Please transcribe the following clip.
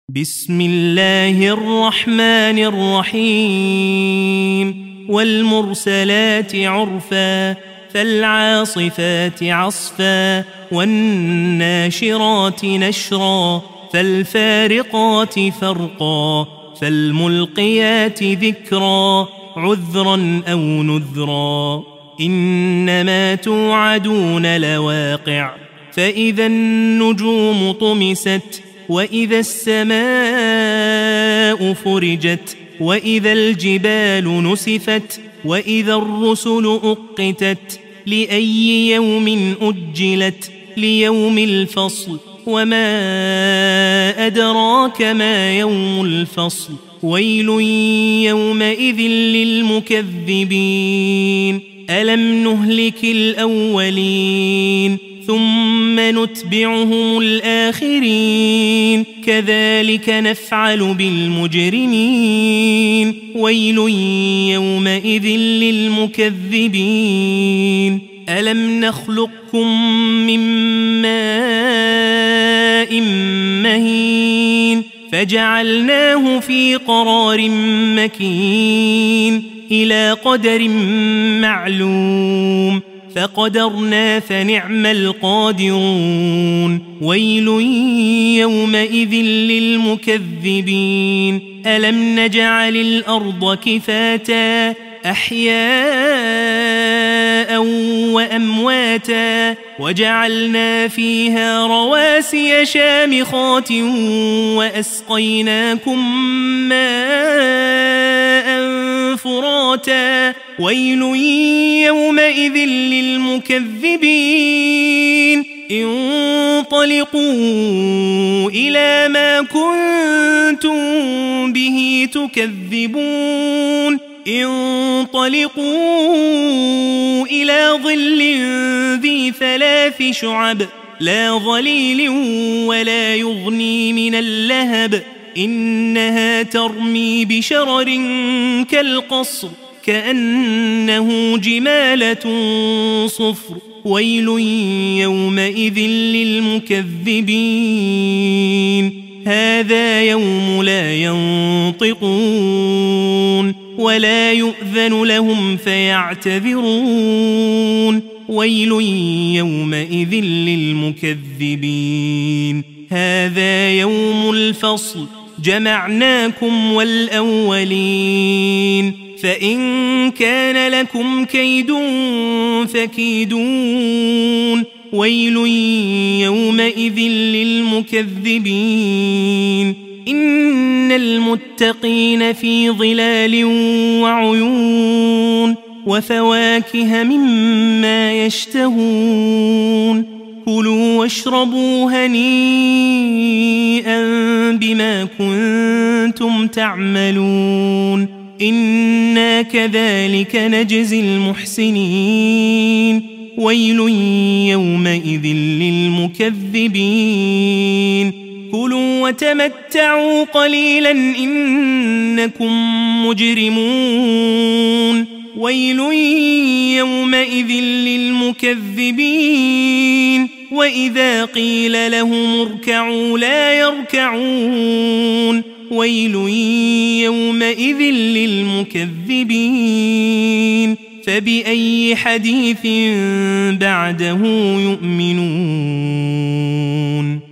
بسم الله الرحمن الرحيم والمرسلات عرفا فالعاصفات عصفا والناشرات نشرا فالفارقات فرقا فالملقيات ذكرا عذرا أو نذرا إنما توعدون لواقع فإذا النجوم طمست وإذا السماء فرجت وإذا الجبال نسفت وإذا الرسل أقتت لأي يوم أجلت ليوم الفصل وما أدراك ما يوم الفصل ويل يومئذ للمكذبين ألم نهلك الأولين ثم نتبعهم الآخرين كذلك نفعل بالمجرمين ويل يومئذ للمكذبين ألم نخلقكم من ماء مهين فجعلناه في قرار مكين إلى قدر معلوم فقدرنا فنعم القادرون ويل يومئذ للمكذبين ألم نجعل الأرض كفاتا أحياء وأمواتا وجعلنا فيها رواسي شامخات وأسقيناكم ماء فراتا ويل يومئذ للمكذبين انطلقوا إلى ما كنتم به تكذبون انطلقوا إلى ظل ذي 3 شعب لا ظليل ولا يغني من اللهب إنها ترمي بشرر كالقصر كأنه جمالة صفر ويل يومئذ للمكذبين هذا يوم لا ينطقون ولا يؤذن لهم فيعتذرون ويل يومئذ للمكذبين هذا يوم الفصل جمعناكم والأولين فإن كان لكم كيد فكيدون ويل يومئذ للمكذبين إن المتقين في ظلال وعيون وفواكه مما يشتهون كلوا واشربوا هنيئا بما كنتم تعملون إنا كذلك نجزي المحسنين ويل يومئذ للمكذبين كلوا وتمتعوا قليلا إنكم مجرمون ويل يومئذ للمكذبين وإذا قيل لهم اركعوا لا يركعون ويل يومئذ للمكذبين فبأي حديث بعده يؤمنون